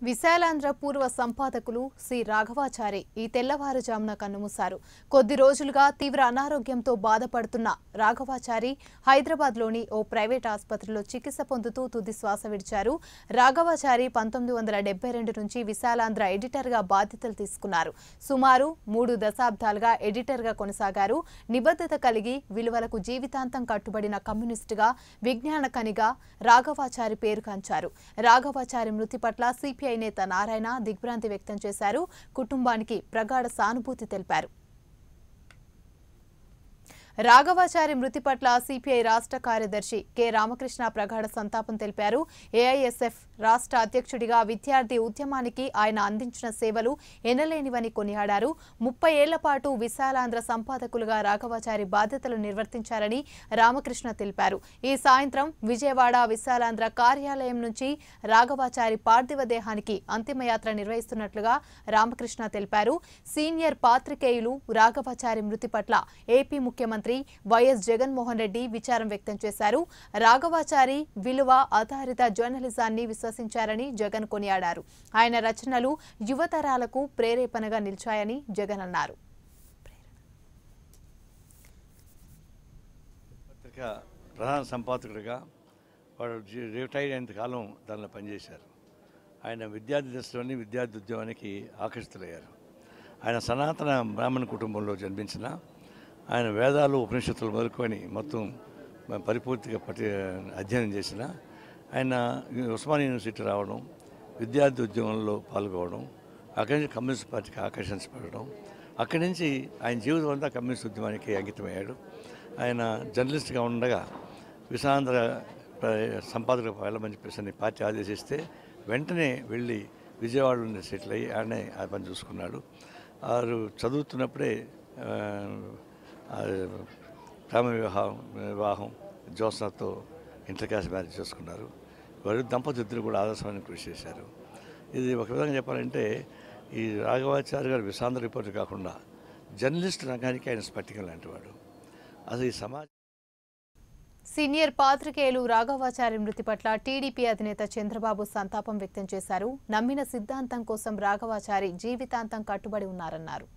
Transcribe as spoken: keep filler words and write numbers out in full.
విశాలాంధ్ర పూర్వ సంపాదకులు సి రాఘవాచారి ఈ తెల్లవారుజామున కన్నుమూశారు. కొద్ది రోజులుగా తీవ్ర అనారోగ్యంతో బాధపడుతున్న రాఘవాచారి హైదరాబాద్లోని ఓ ప్రైవేట్ ఆసుపత్రిలో చికిత్స పొందుతూ తుది శ్వాస విడిచారు. రాఘవాచారి పంతొమ్మిది వందల డెబ్బై రెండు నుంచి విశాలాంధ్ర ఎడిటర్గా బాధ్యతలు తీసుకున్నారు. సుమారు మూడు దశాబ్దాలుగా ఎడిటర్గా కొనసాగారు. నిబద్ధత కలిగి విలువలకు జీవితాంతం కట్టుబడిన కమ్యూనిస్టుగా, విజ్ఞానకనిగా రాఘవాచారి పేరుగాంచారు. రాఘవాచారి మృతి పట్ల సిపిఐ నేత నారాయణ దిగ్భ్రాంతి వ్యక్తం చేశారు. కుటుంబానికి ప్రగాఢ సానుభూతి తెలిపారు. రాఘవాచారి మృతి పట్ల సిపిఐ రాష్ట్ర కార్యదర్శి కె రామకృష్ణ ప్రగాఢ సంతాపం తెలిపారు. ఏఐఎస్ఎఫ్ రాష్ట్ర అధ్యక్షుడిగా విద్యార్థి ఉద్యమానికి ఆయన అందించిన సేవలు ఎనలేనివని కొనియాడారు. ముప్పై ఏళ్ల పాటు విశాలాంధ్ర సంపాదకులుగా రాఘవాచారి బాధ్యతలు నిర్వర్తించారని రామకృష్ణ తెలిపారు. ఈ సాయంత్రం విజయవాడ విశాలాంధ్ర కార్యాలయం నుంచి రాఘవాచారి పార్థివ దేహానికి అంతిమయాత్ర నిర్వహిస్తున్నట్లుగా రామకృష్ణ తెలిపారు. సీనియర్ పాత్రికేయులు రాఘవాచారి మృతి పట్ల ఏపీ ముఖ్యమంత్రి వైఎస్ జగన్మోహన్ రెడ్డి విచారం వ్యక్తం చేశారు. రాఘవాచారి విలువ ఆధారిత జర్నలిజాన్ని విశ్వసించారని జగన్ కొనియాడారు. ఆయన రచనలు యువతరాలకు ప్రేరేపణగా నిలిచాయని జగన్ అన్నారు. పత్రిక ప్రధాన సంపాదకుడిగా వాడు రిటైర్ అయినంత కాలం దానిలో పనిచేశారు. ఆయన విద్యార్థి దశలోని విద్యార్థి ఉద్యమానికి ఆకర్షితులయ్యారు. ఆయన సనాతన బ్రాహ్మణ కుటుంబంలో జన్మించిన ఆయన వేదాలు ఉపనిషత్తులు మొదలుకొని మొత్తం పరిపూర్తిగా పట్టి అధ్యయనం చేసిన ఆయన ఉస్మానియా యూనివర్సిటీ రావడం, విద్యార్థి ఉద్యమంలో పాల్గొనడం, అక్కడి నుంచి కమ్యూనిస్ట్ పార్టీకి ఆకర్షించబడడం, అక్కడి నుంచి ఆయన జీవితం అంతా కమ్యూనిస్ట్ ఉద్యమానికి అంకితమయ్యాడు. ఆయన జర్నలిస్ట్గా ఉండగా విశాలాంధ్ర సంపాదకులకు వెళ్ళమని చెప్పేసి పార్టీ ఆదేశిస్తే వెంటనే వెళ్ళి విజయవాడలో సెటిల్ అయ్యి ఆయనే ఆ పని చూసుకున్నాడు. వారు చదువుతున్నప్పుడే ప్రేమ వివాహం వివాహం జ్యోత్స్నతో ఇంటర్ క్యాస్ట్ మ్యారేజ్ చేసుకున్నారు. వారు దంపతులు కూడా ఆదర్శమైన కృషి చేశారు. ఇది ఒక విధంగా చెప్పాలంటే ఈ రాఘవాచారి గారు విశాలాంధ్ర రిపోర్టర్ కాకుండా జర్నలిస్ట్ రంగానికి ఆయన స్ఫటికం లాంటివాడు. అసలు ఈ సమాజం సీనియర్ పాత్రికేయులు రాఘవాచారి మృతి పట్ల టీడీపీ అధినేత చంద్రబాబు సంతాపం వ్యక్తం చేశారు. నమ్మిన సిద్ధాంతం కోసం రాఘవాచారి జీవితాంతం కట్టుబడి ఉన్నారన్నారు.